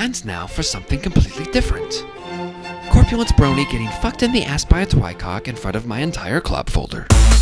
And now for something completely different. Corpulence Brony getting fucked in the ass by a Twicock in front of my entire club folder.